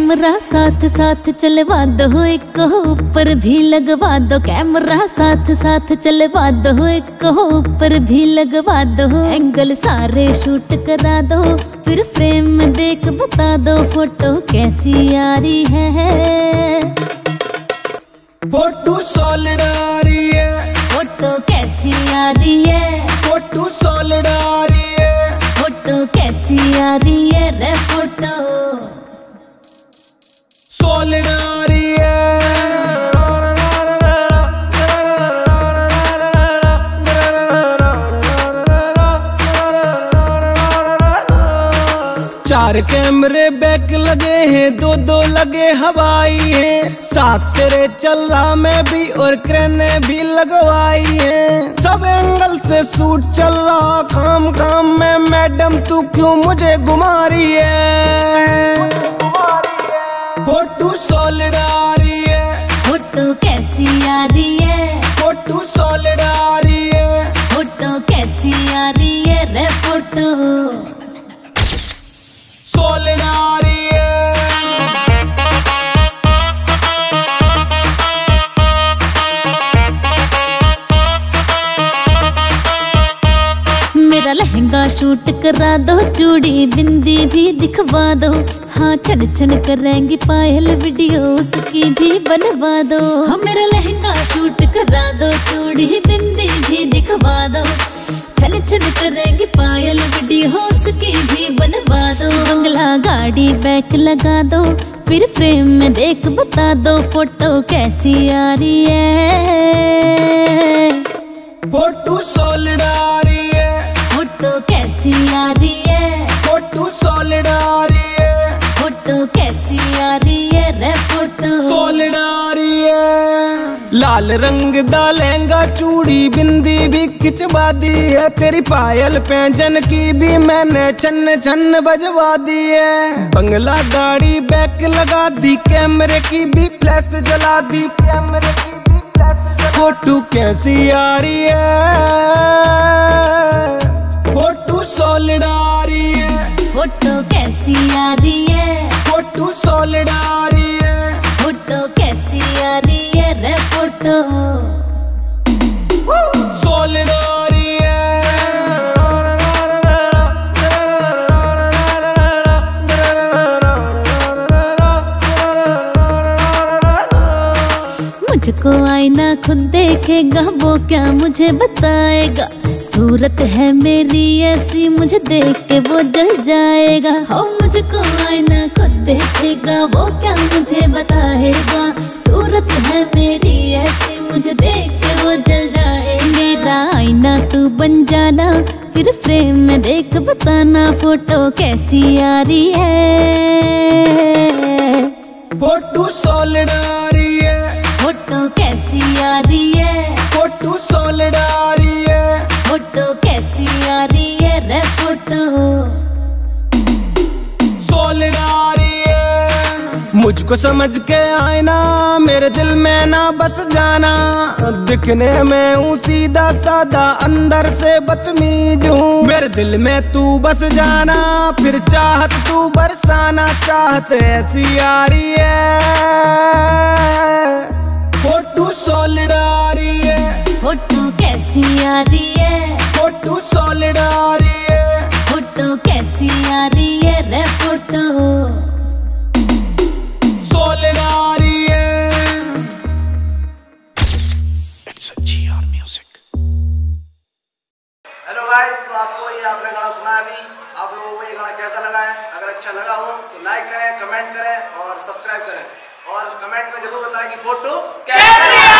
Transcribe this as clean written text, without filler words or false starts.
Camera साथ साथ चलवा दो, एक ऊपर भी लगवा दो। कैमरा साथ साथ चलवा दो, एक ऊपर भी लगवा दो। एंगल सारे शूट करा दो, फिर फ्रेम में देख बता दो फोटो कैसी आ रही है। फोटो सॉलिड आ रही है, फोटो कैसी आ रही है। फोटो सॉलिड आ रही है, फोटो कैसी आ रही है रे फोटो सॉलिड आ रही है। चार कैमरे बैक लगे हैं, दो दो लगे हवाई हैं। साथ तेरे चल रहा मैं भी और क्रेने भी लगवाई हैं। सब एंगल से शूट चल रहा, काम काम में मैडम तू क्यों मुझे घुमा रही है। फोटो सॉलिड आ रही है, फोटो कैसी आ रही है। फोटो सॉलिड आ रही है, फोटो कैसी आ रही है रे फोटो सॉलिड आ रही है। मेरा लहंगा शूट करा दो, चूड़ी बिंदी भी दिखवा दो। हाँ छन छन करेंगी पायल, वीडियो उसकी भी बनवा दो। हाँ मेरा लहंगा शूट करा दो, चूड़ी बिंदी भी दिखवा दो। छन छन करेंगी पायल, वीडियो उसकी भी बनवा दो। बंगला गाड़ी बैक लगा दो, फिर फ्रेम में देख बता दो फोटो कैसी आ रही है। फोटो सॉलिड आ रही है, फोटो कैसी आ रही है। फोटो सॉलिड आ रही है, फोटो कैसी आ रही है रे फोटो सॉलिड आ रही है। लाल रंग दा लहंगा, चूड़ी बिंदी भी खिंचवा दी है। तेरी पायल पैंजन की भी मैंने छन छन बजवा दी है। बंगला गाड़ी बैक लगा दी, कैमरे की भी फ्लैश जला दी। कैमरे की भी फ्लैश, फोटो कैसी आ रही है। फोटो सॉलिड आ रही है, फोटो कैसी आ रही है। फोटो सॉलिड आ रही है, फोटो कैसी आ रही है रे फोटो सॉलिड आ रही है। मुझको आईना खुद देखेगा, वो क्या मुझे बताएगा। सूरत है मेरी ऐसी, मुझे देख के वो जल जाएगा। हो मुझको आईना खुद देखेगा, वो क्या मुझे बताएगा। सूरत है मेरी ऐसी, मुझे देख के वो जल जाएगा। मेरा आईना तू बन जाना, फिर फ्रेम में देख बताना फोटो कैसी आ रही है। फोटो सॉलिड आ रही है, फोटो कैसी आ रही है। फोटो सॉलिड आ रही है, फोटो कैसी आ रही है रे फोटो सॉलिड आ रही है। मुझको समझ के आईना, मेरे दिल में ना बस जाना। दिखने में हूँ सीधा सादा, अंदर से बदतमीज हूँ। मेरे दिल में तू बस जाना, फिर चाहत तू बरसाना। चाहत ऐसी आ रही है। फोटो सॉलिड आ रही है, फोटो कैसी आ रही है। फोटो सॉलिड आ रही है, फोटो कैसी आ रही है रे फोटो सॉलिड आ रही है। It's a GR Music. Hello guys, तो आपको ये आपने गाना सुना है अभी। आप लोगों को ये गाना कैसा लगा है? अगर अच्छा लगा हो तो लाइक करें, कमेंट करें और सब्सक्राइब करें। और कमेंट में जरूर बताएं कि फोटो कैसी है।